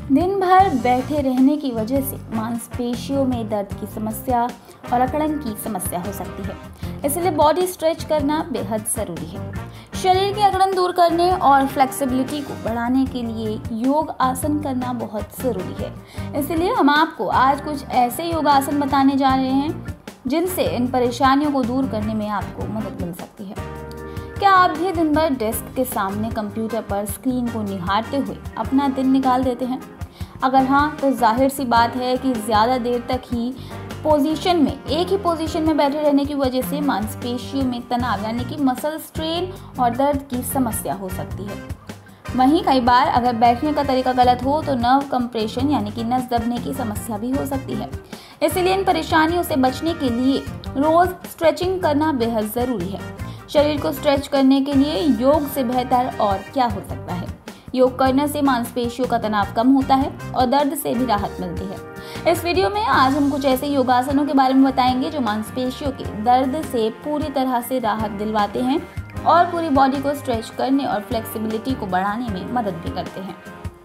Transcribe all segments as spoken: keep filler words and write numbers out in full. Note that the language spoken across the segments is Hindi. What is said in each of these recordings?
दिन भर बैठे रहने की वजह से मांसपेशियों में दर्द की समस्या और अकड़न की समस्या हो सकती है, इसलिए बॉडी स्ट्रेच करना बेहद ज़रूरी है। शरीर की अकड़न दूर करने और फ्लेक्सिबिलिटी को बढ़ाने के लिए योग आसन करना बहुत ज़रूरी है। इसलिए हम आपको आज कुछ ऐसे योग आसन बताने जा रहे हैं जिनसे इन परेशानियों को दूर करने में आपको मदद मिल सकती है। क्या आप भी दिन भर डेस्क के सामने कंप्यूटर पर स्क्रीन को निहारते हुए अपना दिन निकाल देते हैं? अगर हाँ, तो जाहिर सी बात है कि ज़्यादा देर तक ही पोजीशन में एक ही पोजीशन में बैठे रहने की वजह से मांसपेशियों में तनाव यानी कि मसल स्ट्रेन और दर्द की समस्या हो सकती है। वहीं कई बार अगर बैठने का तरीका गलत हो तो नर्व कंप्रेशन यानी कि नस दबने की समस्या भी हो सकती है। इसलिए इन परेशानियों से बचने के लिए रोज़ स्ट्रेचिंग करना बेहद ज़रूरी है। शरीर को स्ट्रेच करने के लिए योग से बेहतर और क्या हो सकता है। योग करने से मांसपेशियों का तनाव कम होता है और दर्द से भी राहत मिलती है। इस वीडियो में आज हम कुछ ऐसे योगासनों के बारे में बताएंगे जो मांसपेशियों के दर्द से पूरी तरह से राहत दिलवाते हैं और पूरी बॉडी को स्ट्रेच करने और फ्लेक्सिबिलिटी को बढ़ाने में मदद भी करते हैं।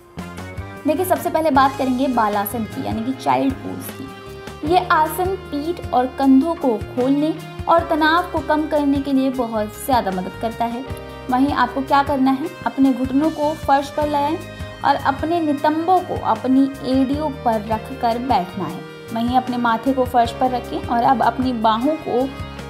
देखिए, सबसे पहले बात करेंगे बालासन की यानी कि चाइल्ड पोज की। ये आसन पीठ और कंधों को खोलने और तनाव को कम करने के लिए बहुत ज़्यादा मदद करता है। वहीं आपको क्या करना है, अपने घुटनों को फर्श पर लगाएं और अपने नितंबों को अपनी एड़ियों पर रख कर बैठना है। वहीं अपने माथे को फर्श पर रखें और अब अपनी बाहों को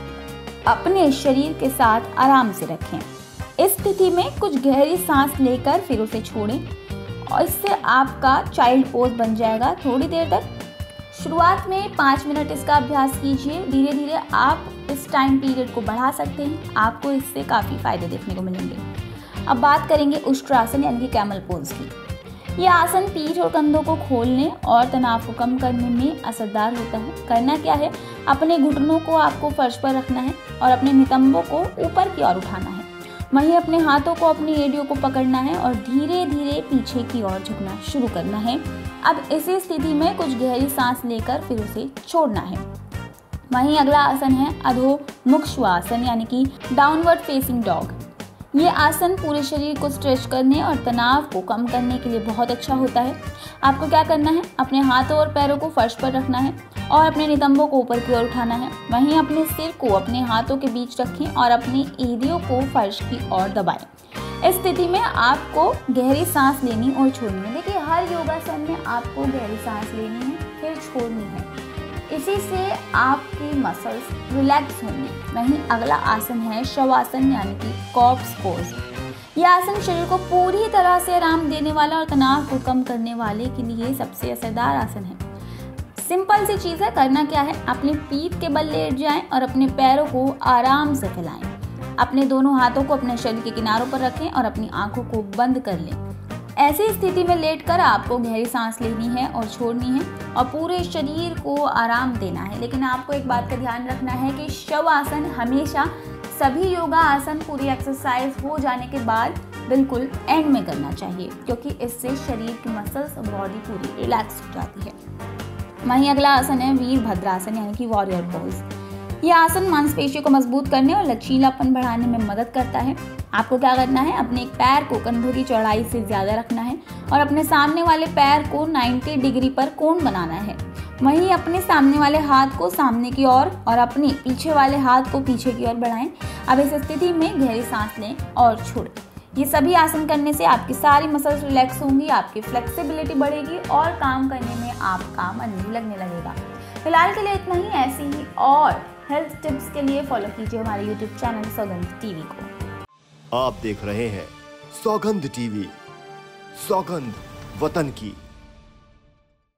अपने शरीर के साथ आराम से रखें। इस स्थिति में कुछ गहरी सांस लेकर फिर उसे छोड़ें और इससे आपका चाइल्ड पोज बन जाएगा। थोड़ी देर तक शुरुआत में पाँच मिनट इसका अभ्यास कीजिए। धीरे धीरे आप इस टाइम पीरियड को बढ़ा सकते हैं। आपको इससे काफ़ी फायदे देखने को मिलेंगे। अब बात करेंगे उष्ट्रासन यानी कि कैमल पोज की। यह आसन पीठ और कंधों को खोलने और तनाव को कम करने में असरदार होता है। करना क्या है, अपने घुटनों को आपको फर्श पर रखना है और अपने नितंबों को ऊपर की ओर उठाना है। वहीं अपने हाथों को अपनी एड़ियों को पकड़ना है और धीरे धीरे पीछे की ओर झुकना शुरू करना है। अब इसी स्थिति में कुछ गहरी सांस लेकर फिर उसे छोड़ना है। वहीं अगला आसन है अधोमुख श्वासन यानी कि डाउनवर्ड फेसिंग डॉग। ये आसन पूरे शरीर को स्ट्रेच करने और तनाव को कम करने के लिए बहुत अच्छा होता है। आपको क्या करना है, अपने हाथों और पैरों को फर्श पर रखना है और अपने नितंबों को ऊपर की ओर उठाना है। वहीं अपने सिर को अपने हाथों के बीच रखें और अपनी एड़ियों को फर्श की ओर दबाएं। इस स्थिति में आपको गहरी सांस लेनी और छोड़नी है। देखिए, हर योगासन में आपको गहरी सांस लेनी है फिर छोड़नी है। इसी से आपकी मसल्स रिलैक्स होंगी। वहीं अगला आसन है शवासन यानी कि कॉर्प्स पोज। यह आसन शरीर को पूरी तरह से आराम देने वाला और तनाव को कम करने वाले के लिए सबसे असरदार आसन है। सिंपल सी चीज़ है, करना क्या है, अपनी पीठ के बल लेट जाएं और अपने पैरों को आराम से फैलाएं। अपने दोनों हाथों को अपने शरीर के किनारों पर रखें और अपनी आंखों को बंद कर लें। ऐसी स्थिति में लेटकर आपको गहरी सांस लेनी है और छोड़नी है और पूरे शरीर को आराम देना है। लेकिन आपको एक बात का ध्यान रखना है कि शवासन हमेशा सभी योगा आसन पूरी एक्सरसाइज हो जाने के बाद बिल्कुल एंड में करना चाहिए, क्योंकि इससे शरीर की मसल्स और बॉडी पूरी रिलैक्स हो जाती है। वहीं अगला आसन है वीरभद्रासन यानी कि वॉरियर पोज। यह आसन मांसपेशियों को मजबूत करने और लचीलापन बढ़ाने में मदद करता है। आपको क्या करना है, अपने एक पैर को कंधों की चौड़ाई से ज़्यादा रखना है और अपने सामने वाले पैर को नब्बे डिग्री पर कोण बनाना है। वहीं अपने सामने वाले हाथ को सामने की ओर और, और अपने पीछे वाले हाथ को पीछे की ओर बढ़ाएं। अब इस स्थिति में गहरी सांस लें और छोड़ें। ये सभी आसन करने से आपकी सारी मसल्स रिलैक्स होंगी, आपकी फ्लेक्सिबिलिटी बढ़ेगी और काम करने में आपका मन भी लगने लगेगा। फिलहाल के लिए इतना ही। ऐसी ही और हेल्थ टिप्स के लिए फॉलो कीजिए हमारे यूट्यूब चैनल सौगंध टीवी को। आप देख रहे हैं सौगंध टीवी, सौगंध वतन की।